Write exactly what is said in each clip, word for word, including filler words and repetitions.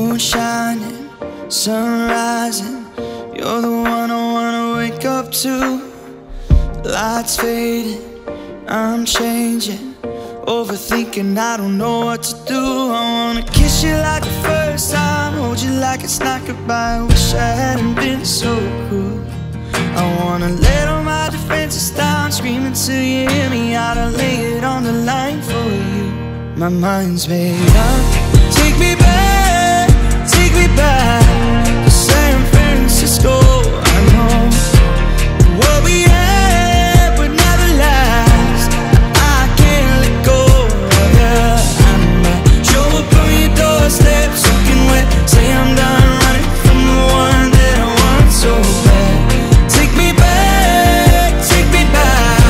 Moon shining, sun rising, you're the one I wanna wake up to. Lights fading, I'm changing, overthinking, I don't know what to do. I wanna kiss you like the first time, hold you like it's not goodbye. Wish I hadn't been so cool. I wanna let all my defenses down, screaming till you hear me out. I lay it on the line for you. My mind's made up. Take me back, take me back to San Francisco. I know what we had would never last. I can't let go of you. I might show up on your doorstep, soaking wet, say I'm done running from the one that I want so bad. Take me back, take me back.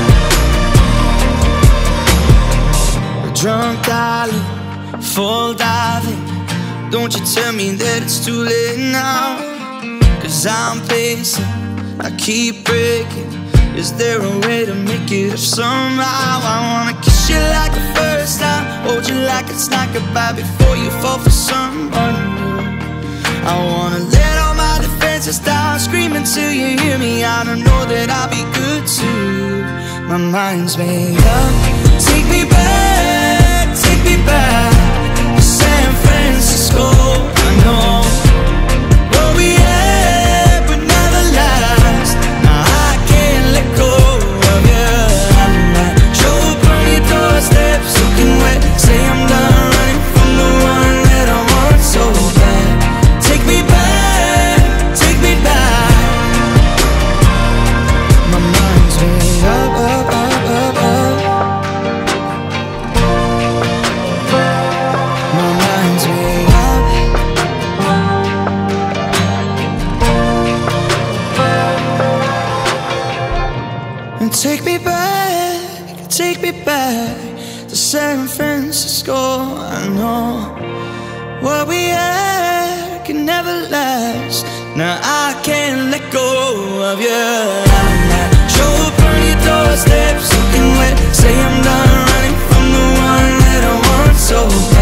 A drunk darling, full diving. Don't you tell me that it's too late now, 'cause I'm pacing, I keep breaking. Is there a way to make it up somehow? I wanna kiss you like the first time, hold you like it's not goodbye before you fall for someone new. I wanna let all my defenses down, screaming till you hear me out. I know that I'll be good too. My mind's made up. Take me back, take me back to San Francisco. I know what we had would never last. Now I can't let go of you. I might show up on your doorstep, soaking wet, say I'm done running from the one that I want so bad. Take me back, take me back. My mind's made up, up, up, up, up. My mind's made up. And take me back, take me back to San Francisco. I know what we had can never last. Now I can't let go of you. I might show up on your doorstep, soaking wet, say I'm done running from the one that I want so bad.